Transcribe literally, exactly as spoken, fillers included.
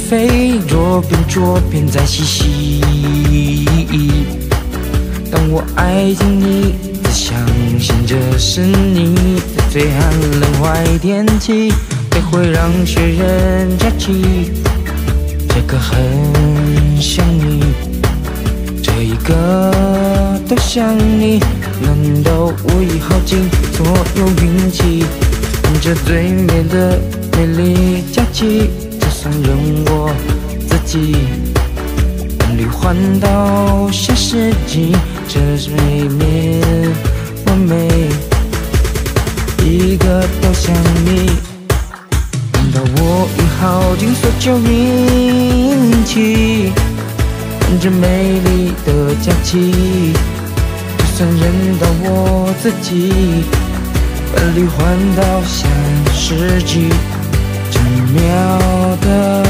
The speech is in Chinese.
飞，左边左边在嬉戏。当我爱上你，只相信这是你，在最寒冷坏天气，也会让雪人假期。这个很想你，这一个都想你，难道我已耗尽所有运气？看着最美的美丽假期，就算任我自己奔旅环岛下世纪，这是每年完美，一个都想你。难道我已耗尽所有运气？看着美丽的假期，就算认到我自己奔旅环岛下世纪，这妙的